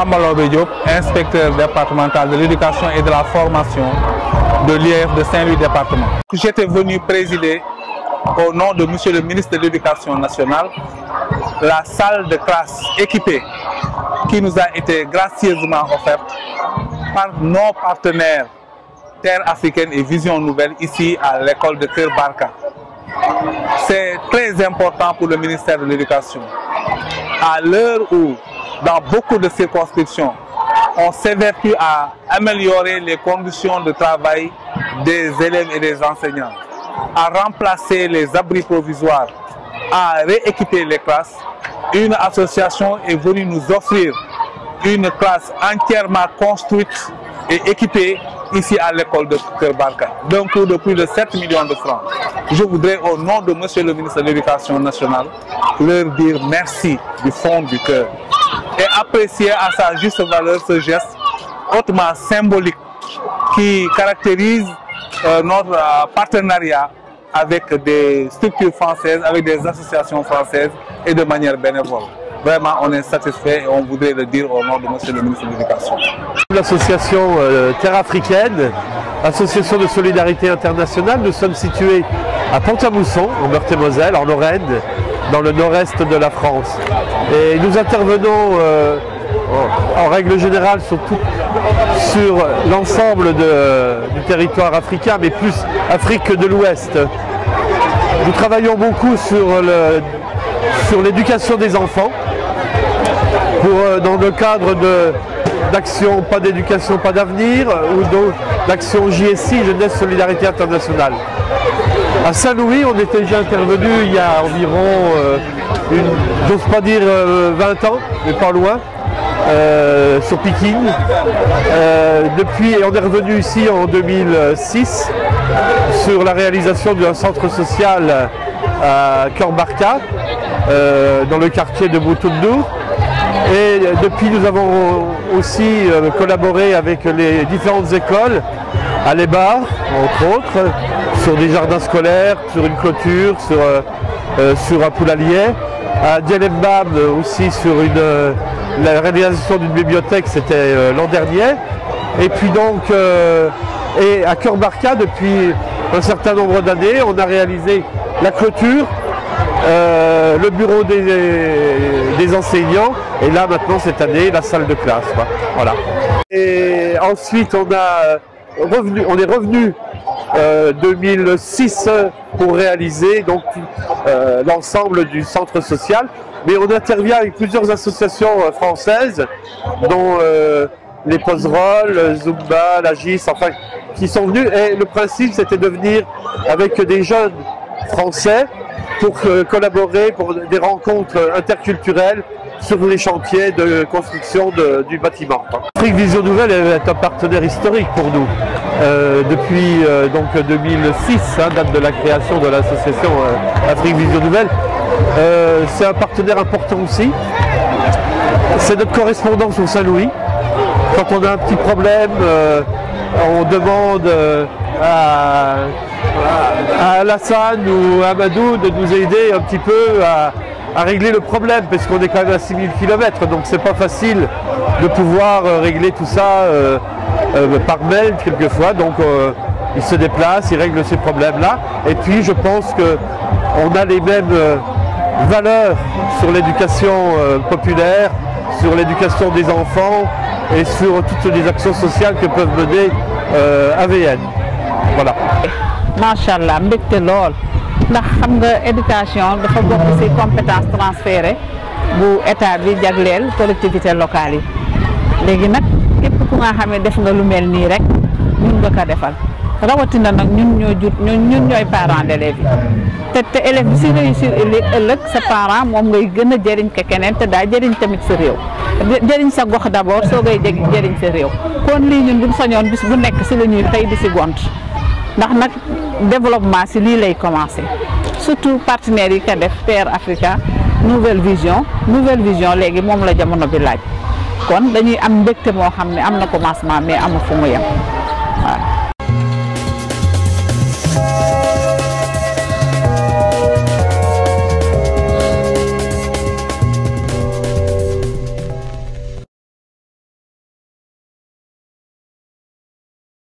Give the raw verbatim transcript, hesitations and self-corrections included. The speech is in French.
Samba Laobé Diop, inspecteur départemental de l'éducation et de la formation de l'I A F de Saint-Louis département. J'étais venu présider au nom de Monsieur le ministre de l'Éducation nationale la salle de classe équipée qui nous a été gracieusement offerte par nos partenaires Terre africaine et Vision Nouvelle ici à l'école de Keur Barka. C'est très important pour le ministère de l'Éducation. À l'heure où, dans beaucoup de circonscriptions, on s'évertue à améliorer les conditions de travail des élèves et des enseignants, à remplacer les abris provisoires, à rééquiper les classes, une association est venue nous offrir une classe entièrement construite et équipée ici à l'école de Keur Barka, d'un coût de plus de sept millions de francs. Je voudrais, au nom de Monsieur le ministre de l'Éducation nationale, leur dire merci du fond du cœur et apprécier à sa juste valeur ce geste hautement symbolique qui caractérise euh, notre euh, partenariat avec des structures françaises, avec des associations françaises et de manière bénévole. Vraiment, on est satisfait et on voudrait le dire au nom de Monsieur le ministre de l'Éducation. L'association euh, Terre africaine, association de solidarité internationale, nous sommes situés à Pont-à-Mousson, en Meurthe-et-Moselle, en Lorraine, dans le nord-est de la France. Et nous intervenons euh, en, en règle générale sur, tout, sur l'ensemble du territoire africain, mais plus Afrique de l'Ouest. Nous travaillons beaucoup sur le, sur l'éducation des enfants, pour, dans le cadre d'actions Pas d'éducation, pas d'avenir, ou d'action J S I, Jeunesse Solidarité Internationale. À Saint-Louis, on était déjà intervenu il y a environ, euh, j'ose pas dire euh, vingt ans, mais pas loin, euh, sur Peking. Euh, depuis, on est revenu ici en deux mille six sur la réalisation d'un centre social à Keur Barka, euh, dans le quartier de Boutoundou. Et depuis, nous avons aussi euh, collaboré avec les différentes écoles, à l'Ebar, entre autres, sur des jardins scolaires, sur une clôture, sur, euh, sur un poulailler. À Djelembam aussi sur une, euh, la réalisation d'une bibliothèque, c'était euh, l'an dernier. Et puis donc, euh, et à Keur Barka, depuis un certain nombre d'années, on a réalisé la clôture, euh, le bureau des, des enseignants, et là maintenant cette année, la salle de classe. Quoi. Voilà. Et ensuite, on a Revenu, on est revenu euh, deux mille six pour réaliser donc euh, l'ensemble du centre social, mais on intervient avec plusieurs associations euh, françaises, dont euh, les Poserolles, Zumba, la G I S, enfin, qui sont venus. Et le principe, c'était de venir avec des jeunes français pour euh, collaborer pour des rencontres interculturelles sur les chantiers de construction de, du bâtiment. Afrique Vision Nouvelle est un partenaire historique pour nous. Euh, depuis euh, donc deux mille six, hein, date de la création de l'association euh, Afrique Vision Nouvelle. Euh, c'est un partenaire important aussi. C'est notre correspondant sur Saint-Louis. Quand on a un petit problème, euh, on demande euh, à, à Alassane ou à Amadou de nous aider un petit peu à à régler le problème, parce qu'on est quand même à six mille kilomètres, donc c'est pas facile de pouvoir euh, régler tout ça euh, euh, par mail quelquefois, donc euh, il se déplace, il règle ces problèmes-là, et puis je pense qu'on a les mêmes euh, valeurs sur l'éducation euh, populaire, sur l'éducation des enfants, et sur toutes les actions sociales que peuvent mener euh, A V N. Voilà. Machallah, mbégte lool. ndax xam nga éducation dafa bokk ci compétence transférée bu état bi jagleel collectivité locale yi léegi nag képp ku nga xam ne def nga lu mel nii rek ñun nga ko defal rawatina nag ñun ñoo jur ñun ñooy parents d'élèves yi te te élève bi si réussir ëllëg sa parent moom ngay gën a jëriñ ko keneen te daa jëriñ tamit sa réew jëriñ sa gox d'abord soo ngay jëriñ sa réew kon lii ñun buñ sañoon bis bu nekk ci la ñuy xëy di ci gont ndax nag développement ci lii lay commencer surtout partenaires yi ko def Terre Africa Nouvelle Vision Nouvelle Vision léegi moom la jamono bi laaj kon dañuy am mbégte moo xam ne am na commencement mais amul fu mu yem waaw.